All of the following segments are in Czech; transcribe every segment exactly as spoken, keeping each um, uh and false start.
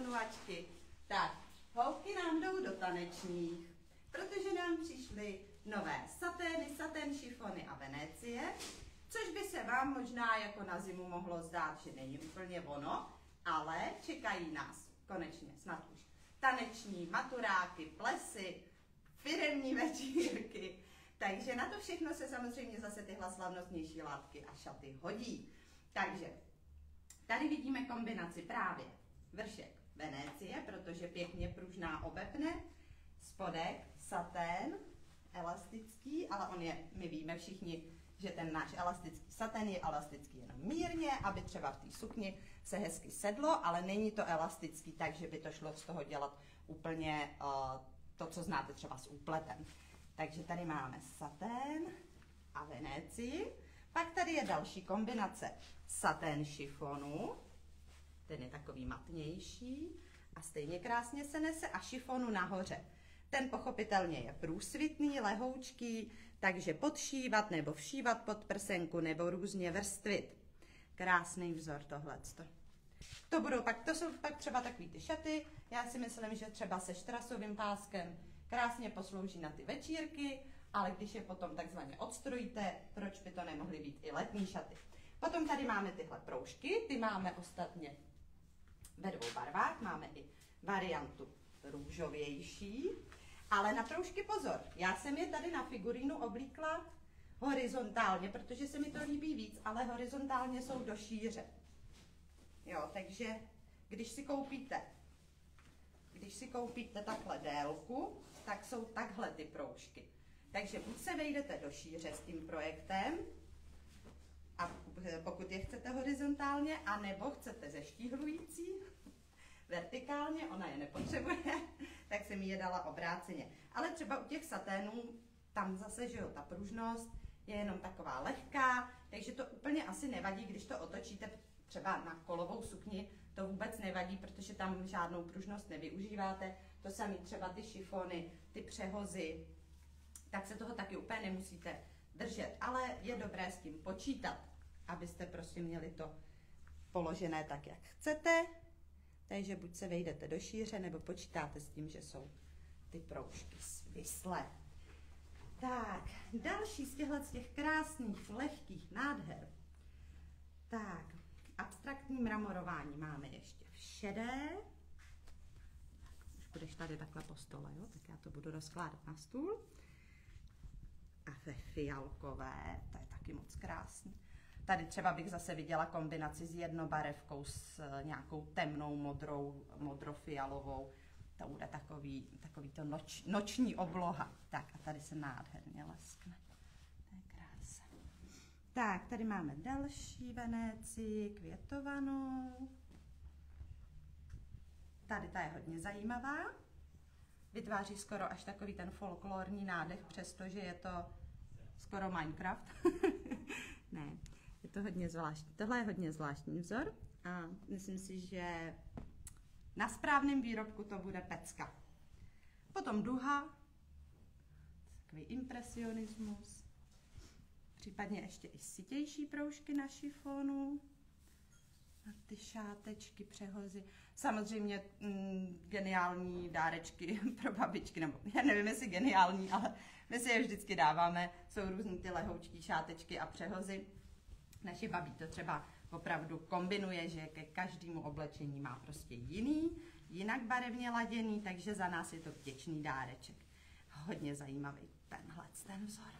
miluačky. Tak, holky nám jdou do tanečních, protože nám přišly nové satény, satén, šifony a Venécie, což by se vám možná jako na zimu mohlo zdát, že není úplně ono, ale čekají nás konečně snad už taneční maturáky, plesy, firemní večírky, takže na to všechno se samozřejmě zase tyhle slavnostnější látky a šaty hodí. Takže tady vidíme kombinaci právě vršek Venécie, protože pěkně pružná obepne, spodek satén, elastický, ale on je, my víme všichni, že ten náš elastický satén je elastický jenom mírně, aby třeba v té sukni se hezky sedlo, ale není to elastický, takže by to šlo z toho dělat úplně uh, to, co znáte třeba s úpletem. Takže tady máme satén a Venécii. Pak tady je další kombinace satén šifonu, ten je takový matnější a stejně krásně se nese, a šifonu nahoře. Ten pochopitelně je průsvitný, lehoučký, takže podšívat nebo všívat pod prsenku nebo různě vrstvit. Krásný vzor tohleto. To budou pak, to jsou pak třeba takový ty šaty, já si myslím, že třeba se štrasovým páskem krásně poslouží na ty večírky, ale když je potom takzvaně odstrojíte, proč by to nemohly být i letní šaty. Potom tady máme tyhle proužky, ty máme ostatně ve dvou barvách, máme i variantu růžovější, ale na proužky pozor, já jsem je tady na figurínu oblíkla horizontálně, protože se mi to líbí víc, ale horizontálně jsou do šíře. Jo, takže když si koupíte, když si koupíte takhle délku, tak jsou takhle ty proužky. Takže buď se vejdete do šíře s tím projektem, a pokud je chcete horizontálně, anebo chcete zeštíhlující, vertikálně, ona je nepotřebuje, tak jsem ji je dala obráceně. Ale třeba u těch saténů, tam zase, že jo, ta pružnost je jenom taková lehká, takže to úplně asi nevadí, když to otočíte třeba na kolovou sukni, to vůbec nevadí, protože tam žádnou pružnost nevyužíváte. To samé třeba ty šifony, ty přehozy, tak se toho taky úplně nemusíte držet, ale je dobré s tím počítat, abyste prostě měli to položené tak, jak chcete. Takže buď se vejdete do šíře, nebo počítáte s tím, že jsou ty proužky svislé. Tak, další z těchto z těch krásných, lehkých nádher. Tak, abstraktní mramorování máme ještě v šedé. Už budeš tady takhle po stole, jo? Tak já to budu rozkládat na stůl. A ve fialkové, to je taky moc krásný. Tady třeba bych zase viděla kombinaci s jednobarevkou, s nějakou temnou modrou, modrofialovou. To bude takový, takový to noč, noční obloha. Tak a tady se nádherně leskne. To je krása. Tak, tady máme další Venécii květovanou. Tady ta je hodně zajímavá. Vytváří skoro až takový ten folklorní nádech, přestože je to skoro Minecraft. Ne, je to hodně zvláštní. Tohle je hodně zvláštní vzor a myslím si, že na správném výrobku to bude pecka. Potom duha, takový impresionismus, případně ještě i sytější proužky na šifonu, a ty šátečky, přehozy. Samozřejmě mm, geniální dárečky pro babičky, nebo já nevím, jestli geniální, ale my si je vždycky dáváme. Jsou různý ty lehoučký šátečky a přehozy. Naše babí to třeba opravdu kombinuje, že ke každému oblečení má prostě jiný, jinak barevně laděný, takže za nás je to vděčný dáreček. Hodně zajímavý tenhle ten vzor.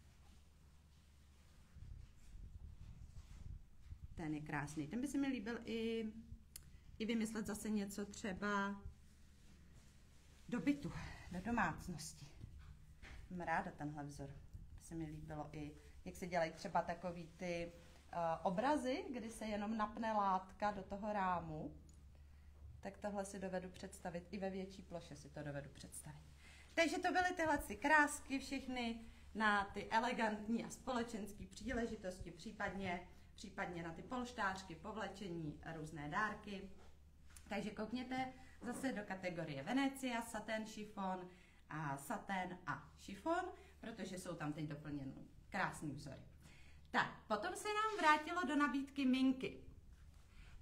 Ten je krásný. Ten by se mi líbil i, i vymyslet zase něco třeba do bytu, do domácnosti. Mám ráda tenhle vzor. By se mi líbilo i, jak se dělají třeba takový ty uh, obrazy, kdy se jenom napne látka do toho rámu. Tak tohle si dovedu představit. I ve větší ploše si to dovedu představit. Takže to byly tyhle ty krásky všechny na ty elegantní a společenské příležitosti, případně případně na ty polštářky, povlečení a různé dárky. Takže koukněte zase do kategorie Venécia, satén, šifon a satén a šifon, protože jsou tam teď doplněny krásný vzory. Tak, potom se nám vrátilo do nabídky minky.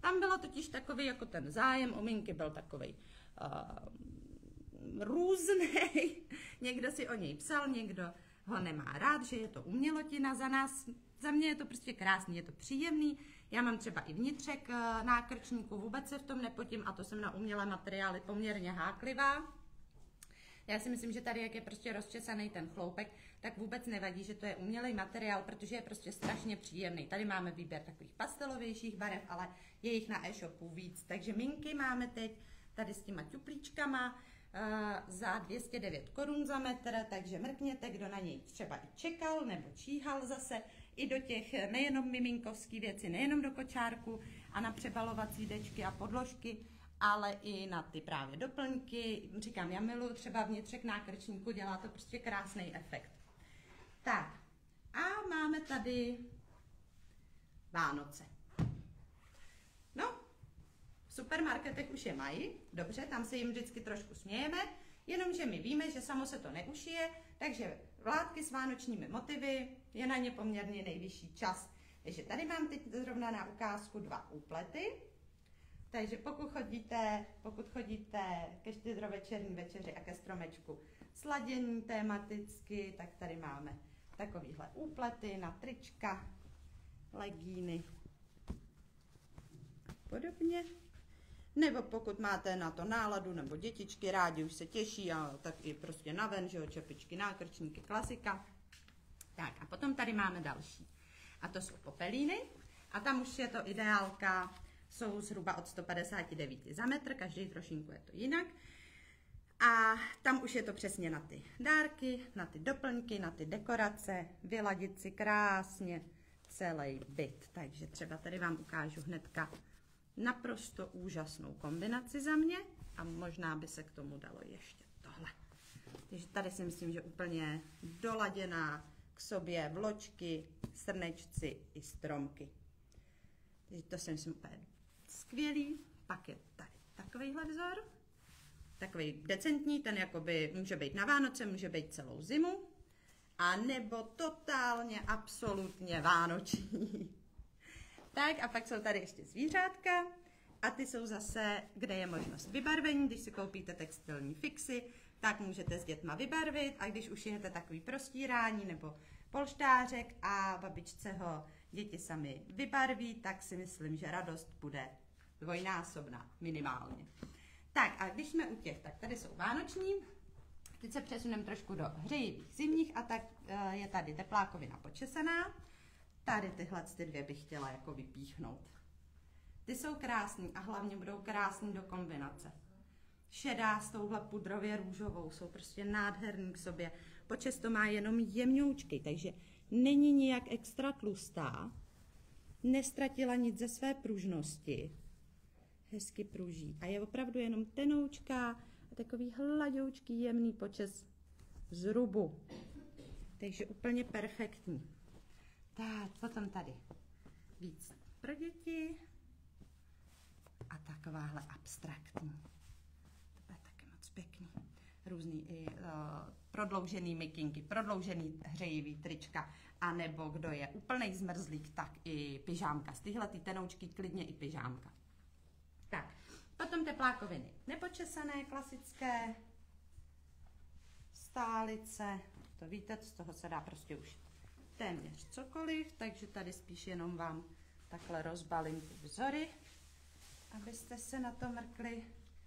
Tam bylo totiž takový, jako ten zájem o minky byl takový uh, různý. Někdo si o něj psal, někdo ho nemá rád, že je to umělotina. Za nás, za mě je to prostě krásný, je to příjemný. Já mám třeba i vnitřek uh, nákrčníku, vůbec se v tom nepotím, a to jsem na umělé materiály poměrně háklivá. Já si myslím, že tady, jak je prostě rozčesaný ten chloupek, tak vůbec nevadí, že to je umělý materiál, protože je prostě strašně příjemný. Tady máme výběr takových pastelovějších barev, ale je jich na e-shopu víc. Takže minky máme teď tady s těma ťuplíčkama uh, za dvě stě devět korun za metr, takže mrkněte, kdo na něj třeba i čekal nebo číhal zase i do těch nejenom miminkovský věci, nejenom do kočárku a na přebalovací dečky a podložky, ale i na ty právě doplňky. Říkám, já miluji třeba vnitřek nákrčníku, dělá to prostě krásný efekt. Tak, a máme tady Vánoce. No, v supermarketech už je mají, dobře, tam se jim vždycky trošku smějeme, jenomže my víme, že samo se to neušije, takže vlátky s vánočními motivy, je na ně poměrně nejvyšší čas. Takže tady mám teď zrovna na ukázku dva úplety. Takže pokud chodíte, pokud chodíte ke štědrovečerní večeři a ke stromečku sladění tematicky, tak tady máme takovýhle úplety na trička, legíny a podobně. Nebo pokud máte na to náladu, nebo dětičky rádi už se těší, a tak i prostě naven, že jo, čepičky, nákrčníky, klasika. Tak a potom tady máme další. A to jsou popelíny. A tam už je to ideálka, jsou zhruba od sto padesát devět za metr, každý trošinku je to jinak. A tam už je to přesně na ty dárky, na ty doplňky, na ty dekorace, vyladit si krásně celý byt. Takže třeba tady vám ukážu hnedka naprosto úžasnou kombinaci za mě a možná by se k tomu dalo ještě tohle. Takže tady si myslím, že úplně doladěná k sobě vločky, srnečci i stromky. Takže to si myslím úplně skvělý. Pak je tady takovýhle vzor. Takový decentní, ten jakoby může být na Vánoce, může být celou zimu. A nebo totálně, absolutně vánoční. Tak a pak jsou tady ještě zvířátka. A ty jsou zase, kde je možnost vybarvení. Když si koupíte textilní fixy, tak můžete s dětma vybarvit. A když ušijete takový prostírání nebo polštářek a babičce ho děti sami vybarví, tak si myslím, že radost bude dvojnásobná, minimálně. Tak a když jsme u těch, tak tady jsou vánoční. Teď se přesuneme trošku do hřejivých zimních a tak je tady teplákovina počesaná. Tady tyhle ty dvě bych chtěla jako vypíchnout. Ty jsou krásný a hlavně budou krásný do kombinace. Šedá s touhle pudrově růžovou, jsou prostě nádherný k sobě. Počes to má jenom jemňoučky, takže není nijak extra tlustá, nestratila nic ze své pružnosti, hezky pruží a je opravdu jenom tenoučká a takový hladoučký jemný počes zrubu. Takže úplně perfektní. Tak, potom tady víc pro děti a takováhle abstraktní. To je taky moc pěkný. Různý i uh, prodloužený mikinky, prodloužený hřejivý trička, anebo kdo je úplnej zmrzlík, tak i pyžámka. Z tyhle ty tenoučky klidně i pyžámka. Tak, potom teplákoviny nepočesané, klasické, stálice, to víte, z toho se dá prostě už téměř cokoliv, takže tady spíš jenom vám takhle rozbalím ty vzory, abyste se na to mrkli.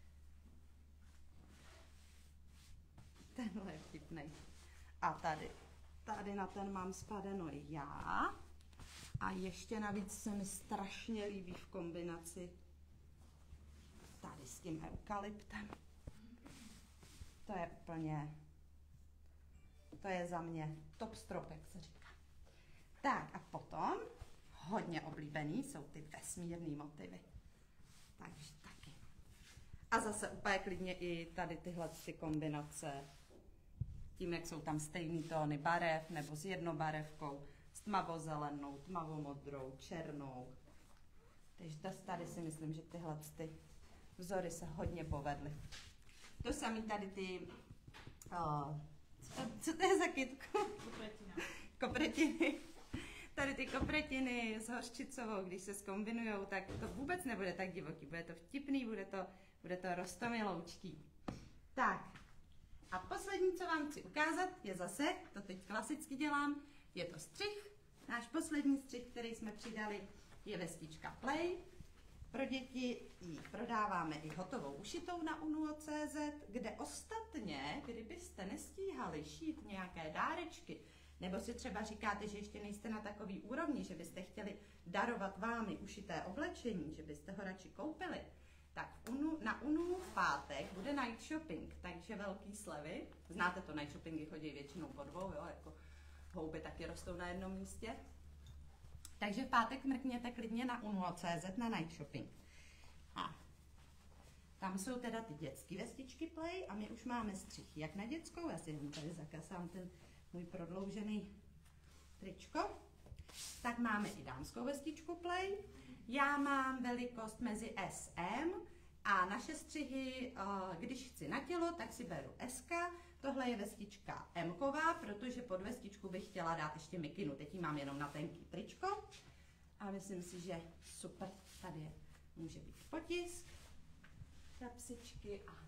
Tenhle je vtipnej. A tady, tady na ten mám spadeno já. A ještě navíc se mi strašně líbí v kombinaci tady s tím eukalyptem. To je úplně, to je za mě top strop, jak se říká. Tak a potom, hodně oblíbený, jsou ty vesmírný motivy. Takže taky. A zase úplně klidně i tady tyhle ty kombinace. Tím, jak jsou tam stejný tóny barev, nebo s jednobarevkou, s tmavozelenou, tmavomodrou, černou. Takže tady si myslím, že tyhle ty vzory se hodně povedly. To samý tady ty, oh, co, co to je za kytku? Kopretina. Kopretiny. Tady ty kopretiny s hořčicovou, když se zkombinujou, tak to vůbec nebude tak divoký. Bude to vtipný, bude to, bude to roztomiloučký. Tak. A poslední, co vám chci ukázat, je zase, to teď klasicky dělám, je to střih. Náš poslední střih, který jsme přidali, je vestička Play. Pro děti ji prodáváme i hotovou ušitou na unuo tečka cé zet, kde ostatně, kdybyste nestíhali šít nějaké dárečky, nebo si třeba říkáte, že ještě nejste na takový úrovni, že byste chtěli darovat vámi ušité oblečení, že byste ho radši koupili, tak unu, na Unu v pátek bude night shopping, takže velký slevy. Znáte to, night shoppingy chodí většinou po dvou, jo, jako houby taky rostou na jednom místě. Takže v pátek mrkněte klidně na unuo tečka cé zet na night shopping. A tam jsou teda ty dětské vestičky Play a my už máme střih jak na dětskou, já si jenom tady zakasám ten můj prodloužený tričko, tak máme i dámskou vestičku Play. Já mám velikost mezi S M a naše střihy, když chci na tělo, tak si beru S. Tohle je vestička M-ková, protože pod vestičku bych chtěla dát ještě mikinu. Teď ji mám jenom na tenký tričko a myslím si, že super, tady je, může být potisk, kapsičky a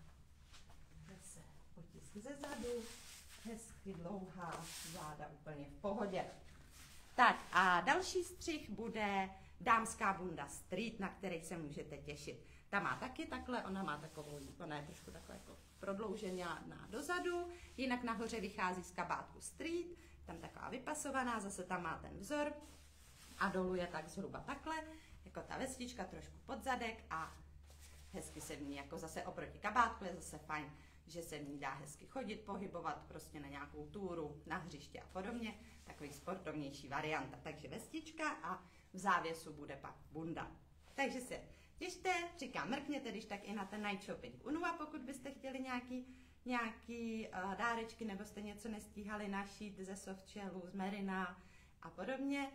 zase potisk ze zadu, hezky dlouhá, záda úplně v pohodě. Tak a další střih bude dámská bunda Street, na který se můžete těšit. Ta má taky takhle, ona má takovou, ona je trošku takhle jako prodloužená na dozadu, jinak nahoře vychází z kabátku Street, tam taková vypasovaná, zase tam má ten vzor a dolů je tak zhruba takhle, jako ta vestička trošku pod zadek a hezky se v ní, jako zase oproti kabátku je zase fajn, že se v ní dá hezky chodit, pohybovat prostě na nějakou túru, na hřiště a podobně, takový sportovnější varianta. Takže vestička a v závěsu bude pak bunda. Takže se těšte, říkám, mrkněte, když tak i na ten night shopping Unua, pokud byste chtěli nějaký, nějaký uh, dárečky, nebo jste něco nestíhali našít ze softshellů, z merina a podobně.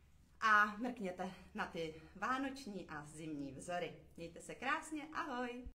A mrkněte na ty vánoční a zimní vzory. Mějte se krásně, ahoj!